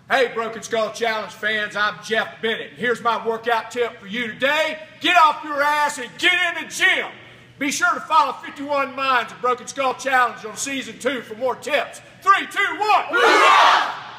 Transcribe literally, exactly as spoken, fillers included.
Hey, Broken Skull Challenge fans, I'm Jeff Bennett. Here's my workout tip for you today. Get off your ass and get in the gym. Be sure to follow fifty-one Minds of Broken Skull Challenge on season two for more tips. Three, two, one.